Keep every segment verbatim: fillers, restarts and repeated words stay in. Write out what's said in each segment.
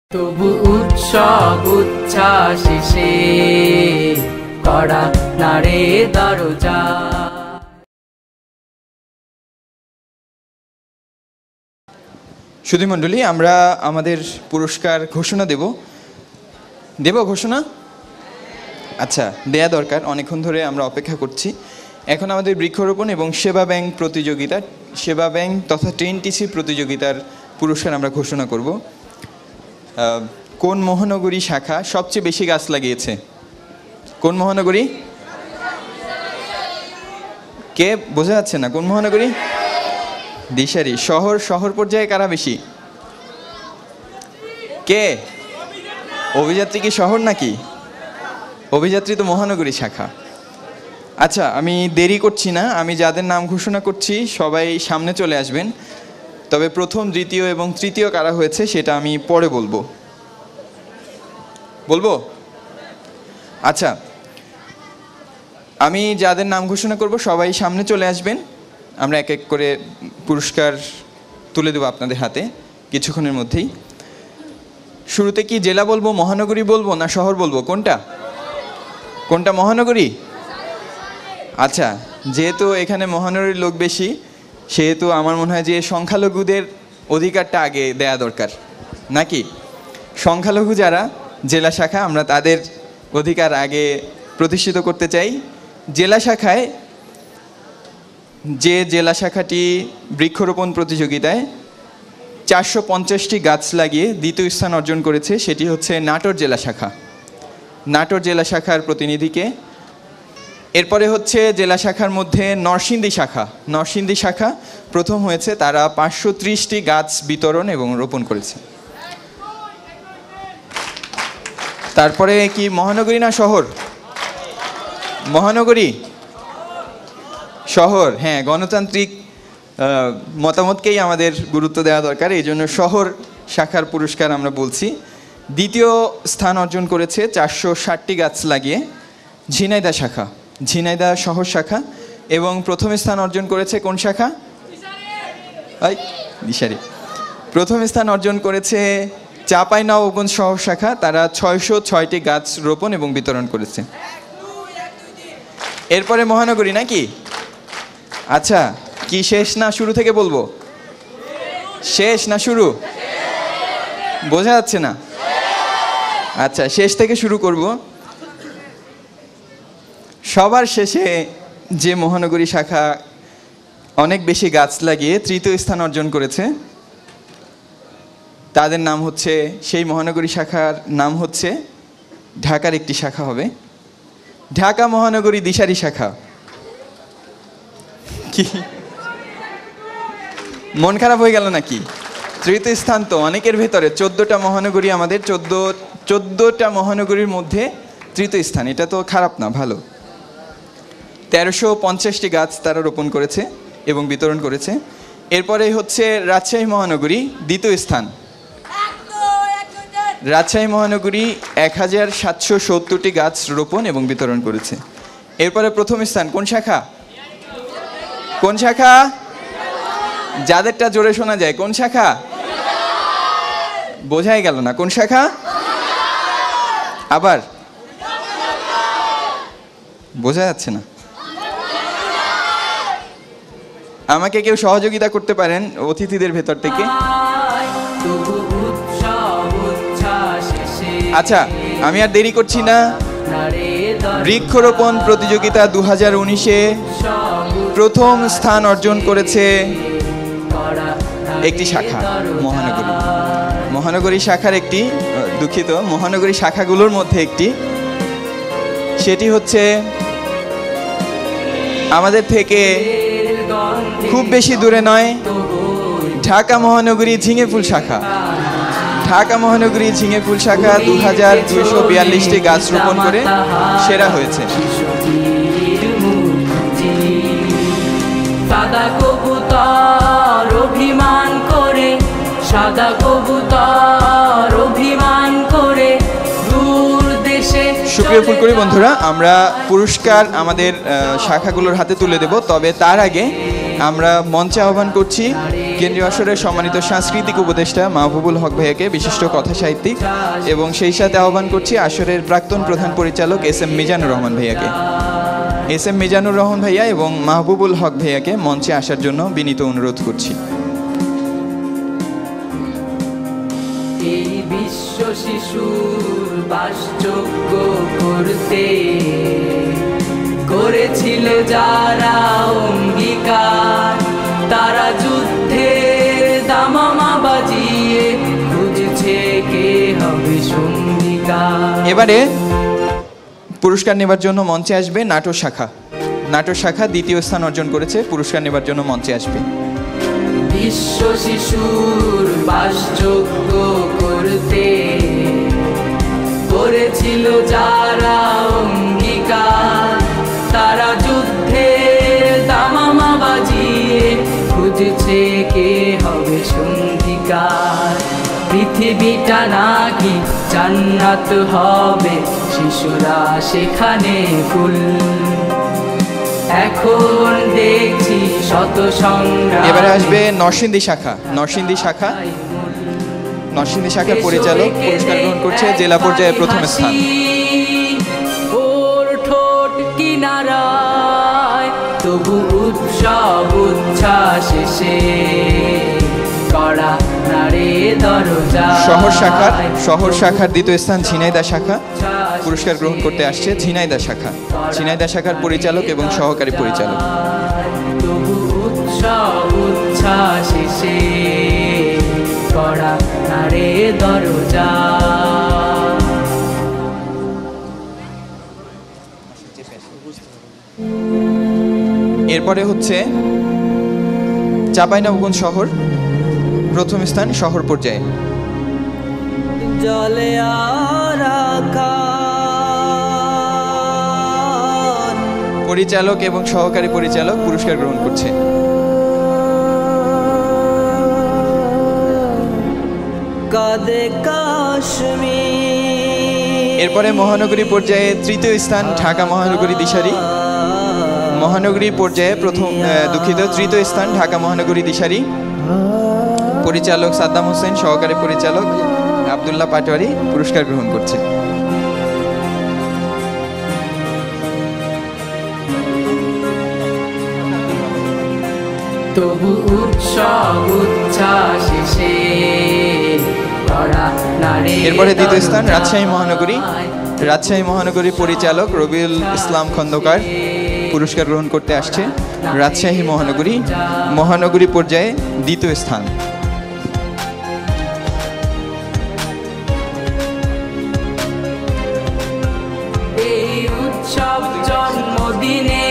তবু উৎসব উচ্ছ্বাসে কড়া নাড়ে দরজা। সুধীমণ্ডলী, আমরা আমাদের পুরস্কার ঘোষণা দেব দেব ঘোষণা আচ্ছা দেয়া দরকার, অনেকক্ষণ ধরে আমরা অপেক্ষা করছি। এখন আমাদের বৃক্ষরোপণ এবং সেবা ব্যাংক প্রতিযোগিতা সেবা ব্যাংক তথা টেনটিসি প্রতিযোগিতার পুরস্কার আমরা ঘোষণা করব। কোন মহানগরী শাখা সবচেয়ে বেশি গাছ লাগিয়েছে? কোন মহানগরী? কে বোঝা যাচ্ছে না? কোন মহানগরী? দিশারি। শহর শহর পর্যায়ে কারা বেশি? কে? অভিযাত্রী কি শহর নাকি? অভিযাত্রী তো মহানগরী শাখা। আচ্ছা, আমি দেরি করছি না, আমি যাদের নাম ঘোষণা করছি সবাই সামনে চলে আসবেন। তবে প্রথম, দ্বিতীয় এবং তৃতীয় কারা হয়েছে সেটা আমি পরে বলবো বলবো আচ্ছা, আমি যাদের নাম ঘোষণা করব সবাই সামনে চলে আসবেন। আমরা এক এক করে পুরস্কার তুলে দেবো আপনাদের হাতে কিছুক্ষণের মধ্যেই। শুরুতে কি জেলা বলবো, মহানগরী বলবো, না শহর বলবো? কোনটা কোনটা মহানগরী? আচ্ছা, যেহেতু এখানে মহানগরীর লোক বেশি, সেহেতু আমার মনে হয় যে সংখ্যালঘুদের অধিকারটা আগে দেয়া দরকার নাকি? সংখ্যালঘু যারা জেলা শাখা, আমরা তাদের অধিকার আগে প্রতিষ্ঠিত করতে চাই। জেলা শাখায় যে জেলা শাখাটি বৃক্ষরোপণ প্রতিযোগিতায় চারশো পঞ্চাশটি গাছ লাগিয়ে দ্বিতীয় স্থান অর্জন করেছে সেটি হচ্ছে নাটোর জেলা শাখা। নাটোর জেলা শাখার প্রতিনিধিকে। এরপরে হচ্ছে জেলা শাখার মধ্যে নরসিংদী শাখা। নরসিংদী শাখা প্রথম হয়েছে, তারা পাঁচশো ত্রিশটি গাছ বিতরণ এবং রোপণ করেছে। তারপরে কি মহানগরী না শহর? মহানগরী। শহর, হ্যাঁ, গণতান্ত্রিক মতামতকেই আমাদের গুরুত্ব দেওয়া দরকার, এই জন্য শহর শাখার পুরস্কার আমরা বলছি। দ্বিতীয় স্থান অর্জন করেছে চারশো ষাটটি গাছ লাগিয়ে ঝিনাইদহ শাখা, ঝিনাইদহ শহর শাখা। এবং প্রথম স্থান অর্জন করেছে কোন শাখা? দিশারি। প্রথম স্থান অর্জন করেছে চাঁপাইনবাবগঞ্জ শহর শাখা, তারা ছয়শো ছয়টি গাছ রোপণ এবং বিতরণ করেছে। এরপরে মহানগরী নাকি? আচ্ছা, কি শেষ না শুরু থেকে বলবো? শেষ না শুরু? বোঝা যাচ্ছে না? আচ্ছা, শেষ থেকে শুরু করব। সবার শেষে যে মহানগরী শাখা অনেক বেশি গাছ লাগিয়ে তৃতীয় স্থান অর্জন করেছে তাদের নাম হচ্ছে, সেই মহানগরী শাখার নাম হচ্ছে, ঢাকার একটি শাখা হবে, ঢাকা মহানগরী দিশারি শাখা। কি মন খারাপ হয়ে গেল নাকি? তৃতীয় স্থান তো অনেকের ভেতরে, চোদ্দোটা মহানগরী, আমাদের চোদ্দ চোদ্দোটা মহানগরীর মধ্যে তৃতীয় স্থান, এটা তো খারাপ না, ভালো। তেরোশো পঞ্চাশটি গাছ তারা রোপণ করেছে এবং বিতরণ করেছে। এরপরে হচ্ছে রাজশাহী মহানগরী, দ্বিতীয় স্থান। রাজশাহী মহানগরী এক হাজার সাতশো সত্তরটি গাছ রোপণ এবং বিতরণ করেছে। এরপরে প্রথম স্থান কোন শাখা? কোন শাখা? যাদেরটা জোরে শোনা যায়, কোন শাখা? বোঝাই গেল না, কোন শাখা? আবার বোঝা যাচ্ছে না। আমাকে কেউ সহযোগিতা করতে পারেন অতিথিদের ভেতর থেকে? আচ্ছা, আমি আর দেরি করছি না। বৃক্ষরোপণ প্রতিযোগিতা দু হাজার উনিশে প্রথম স্থান অর্জন করেছে একটি শাখা, মহানগরী। মহানগরী শাখার একটি, দুঃখিত, মহানগরী শাখাগুলোর মধ্যে একটি, সেটি হচ্ছে আমাদের থেকে খুব বেশি দূরে নয়, ঢাকা মহানগরী ঝিঙেফুল শাখা। ঢাকা মহানগরী ঝিঙেফুল শাখা দু হাজার দুইশো বিয়াল্লিশটি গাছ রোপণ করে সেরা হয়েছে। সাদা কবুতর অভিমান করে, সাদা কবুতর অভিমান করে দূর দেশে। সুপ্রিয় ফুলকড়ি বন্ধুরা, আমরা পুরস্কার আমাদের শাখাগুলোর হাতে তুলে দেব, তবে তার আগে আমরা মঞ্চে আহ্বান করছি কেন্দ্রীয় আসরের সম্মানিত সাংস্কৃতিক উপদেষ্টা মাহবুবুল হক ভাইয়াকে, বিশিষ্ট কথা সাহিত্যিক, এবং সেই সাথে আহ্বান করছি আসরের প্রাক্তন প্রধান পরিচালক এস এম মিজানুর রহমান ভাইয়াকে। এস এম মিজানুর রহমান ভাইয়া এবং মাহবুবুল হক ভাইয়াকে মঞ্চে আসার জন্য বিনীত অনুরোধ করছি। এই বিশ্ব শিশুর বাসযোগ্য করতে করেছিল যারা অঙ্গীকার, তারা যুদ্ধের দামামা বাজিয়ে খুঁজছে কে হবে সঙ্গীকার। এবারে পুরস্কার নেবার জন্য মঞ্চে আসবে নাটক শাখা। নাটক শাখা দ্বিতীয় স্থান অর্জন করেছে, পুরস্কার নেবার জন্য মঞ্চে আসবে। বিশ্ব শিশুর বাসযোগ্য করতে করেছিল যারা অঙ্গীকার, তারা যুদ্ধের দামামা বাজিয়ে খুঁজছে কে হবে সঙ্গীকার। পৃথিবীটা নাকি জান্নাত হবে, শিশুরা সেখানে ফুল। এখন দেখছি শত সংগ্রাম। এবারে আসবে নরসিংদী শাখা। নরসিংদী শাখা নরসিংদী শাখার পরিচালক পুরস্কার গ্রহণ করছে জেলা পর্যায়ে প্রথম স্থান। ওর ঠোঁট কিনারায় তবু উৎসব উচ্ছ্বাসে কড়া নারে দরজা। শহর শাখার শহর শাখার দ্বিতীয় স্থান ঝিনাইদহ শাখা, পুরস্কার গ্রহণ করতে আসছে ঝিনাইদহ শাখা। ঝিনাইদহ শাখার পরিচালক এবং সহকারী পরিচালক। তবু উৎসব উচ্ছ্বাসে কড়া নারে দরজা। এরপরে হচ্ছে চাঁপাইনবাবগঞ্জ শহর, প্রথম স্থান শহর পর্যায়ে। জলে আর আকাশ, পরিচালক এবং সহকারী পরিচালক পুরস্কার গ্রহণ করছে। কাদে কাশ্মীর। এরপরে মহানগরী পর্যায়ে তৃতীয় স্থান ঢাকা মহানগরী দিশারি। মহানগরী পর্যায়ে প্রথম দুঃখিত তৃতীয় স্থান ঢাকা মহানগরী দিশারি, পরিচালক সাদ্দাম হোসেন, সহকারী পরিচালক আব্দুল্লাহ পাটোয়ারি পুরস্কার গ্রহণ করছে। তবু উৎসব উচ্ছ্বাসে কড়া নারে। এরপরে দ্বিতীয় স্থান রাজশাহী মহানগরী। রাজশাহী মহানগরী পরিচালক রবিউল ইসলাম খন্দকার পুরস্কার গ্রহণ করতে আসছে। রাজশাহী মহানগরী মহানগরী পর্যায়ে দ্বিতীয় স্থান। এই উৎসব জন্মদিনে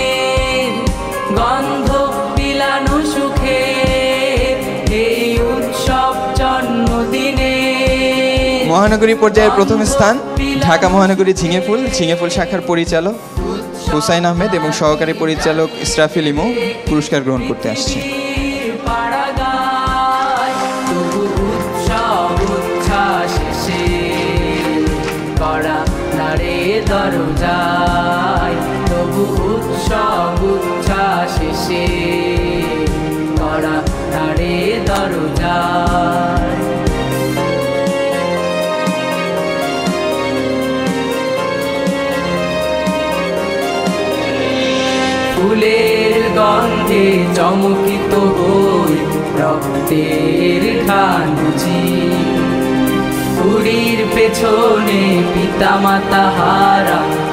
গন্ধ বিলানো সুখে, এই উৎসব জন্মদিনে। মহানগরী পর্যায়ের প্রথম স্থান ঢাকা মহানগরী ঝিঙেফুল। ঝিঙেফুল শাখার পরিচালক হুসাইন আহমেদ এবং সহকারী পরিচালক ইসরাফিল ইমু পুরস্কার গ্রহণ করতে আসছে। তবু উৎসব উচ্ছ্বাসে কড়া নারে দরজায়, তবু উৎসব উচ্ছ্বাসে কড়া নারে দরজায়। ফুলের গন্ধে চমকিত হই রক্তের ঢাল বুঝি, পুরীর পেছনে পিতা মাতা হারা